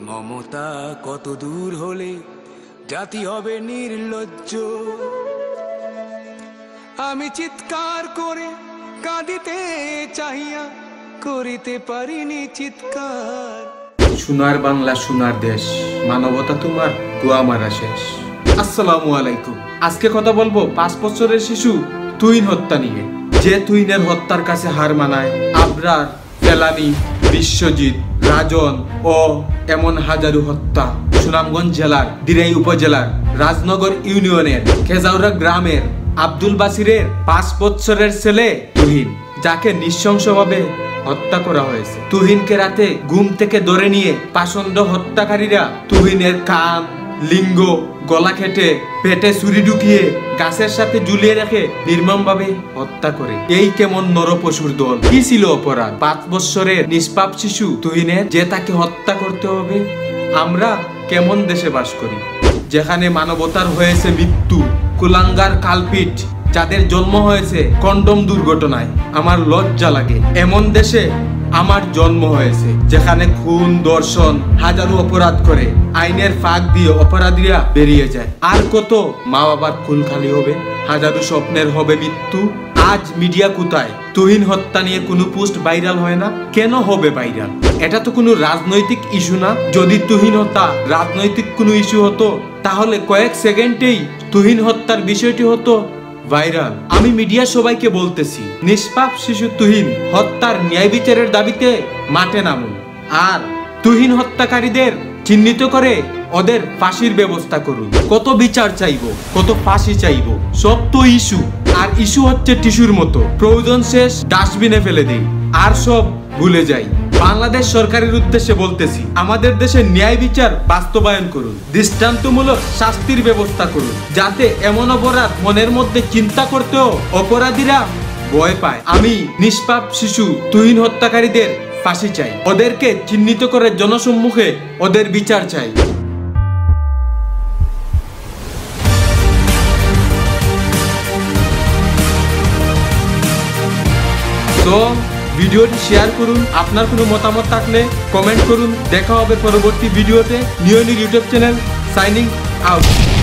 মমতা কত দূর হলে জাতি হবে নির্লজ্জ। আমি চিৎকার করে কাঁদিতে চাহিয়া করিতে পারিনি চিৎকার। সোনার বাংলা সোনার দেশ, মানবতা তোমার গোয়া মারা শেষ। আসসালামু আলাইকুম। আজকে কথা বলবো 5 বছরের শিশু তুহিন হত্যা নিয়ে। যে তুহিনের হত্যার কাছে হার মানায় আবরার, ফেলানি, বিশ্বজিৎ, রাজন ও এমন হাজারো হত্যা সুনামগঞ্জ জেলার দিরাই উপজেলার রাজনগর ইউনিয়নের খেজাউরা গ্রামের আব্দুল বাসিরের 5 বছরের ছেলে তুহিন, যাকে নৃশংসভাবে হত্যা করা হয়েছে। তুহিনকে রাতে ঘুম থেকে ধরে নিয়ে পাষণ্ড হত্যাকারীরা তুহিনের কান, লিঙ্গ, গলা কেটে পেটে ছুরি ঢুকিয়ে গাছের সাথে ঝুলিয়ে রেখে নির্মমভাবে হত্যা করে। এই কেমন নরপশুর দল! কি ছিল অপরাধ 5 বছরের নিষ্পাপ শিশু তুহিনের যে তাকে হত্যা করতে হবে? আমরা কেমন দেশে বাস করি যেখানে মানবতার হয়েছে মৃত্যু? কুলাঙ্গার কালপিট যাদের জন্ম হয়েছে কন্ডম দুর্ঘটনায়, আমার লজ্জা লাগে। এমন দেশে আমার জন্ম হয়েছে যেখানে খুন, ধর্ষণ, হাজারো অপরাধ করে আইনের ফাঁক দিয়ে অপরাধীরা বেরিয়ে যায়। আর কত মা বাবার কুল খালি হবে, হাজারো স্বপ্নের হবে মৃত্যু। আজ মিডিয়া কোথায়? তুহিন হত্যা নিয়ে কোনো পোস্ট ভাইরাল হয় না। কেন হবে ভাইরাল? এটা তো কোনো রাজনৈতিক ইস্যু না। যদি তুহিন হত্যা রাজনৈতিক কোনো ইস্যু হতো তাহলে কয়েক সেকেন্ডেই তুহিন হত্যার বিষয়টি হতো ভাইরাল। আমি মিডিয়া সবাইকে বলতেছি, নিষ্পাপ শিশু তুহিন হত্যার ন্যায় বিচারের দাবিতে মাঠে নামুন। আর তুহিন হত্যাকারীদের চিহ্নিত করে ওদের ফাঁসির ব্যবস্থা করুন। কত বিচার চাইবো, কত ফাঁসি চাইবো? সব তো ইস্যু। আর ইস্যু হচ্ছে টিস্যুর মতো, প্রয়োজন শেষ ডাস্টবিনে ফেলে দেই আর সব ভুলে যাই। বাংলাদেশ সরকারের উদ্দেশ্যে বলতেছি, আমাদের দেশে ন্যায় বিচার বাস্তবায়ন করুন, দৃষ্টান্তমূলক শাস্তির ব্যবস্থা করুন, যাতে এমন অপরাধ মনের মধ্যে চিন্তা করতেও অপরাধীরা ভয় পায়। আমি নিষ্পাপ শিশু তুহিন হত্যাকারীদের ফাঁসি চাই, ওদেরকে চিহ্নিত করে জনসম্মুখে ওদের বিচার চাই। তো ভিডিওটি শেয়ার করুন, আপনার কোনো মতামত থাকলে কমেন্ট করুন। দেখা হবে পরবর্তী ভিডিওতে। New YouTube channel signing out.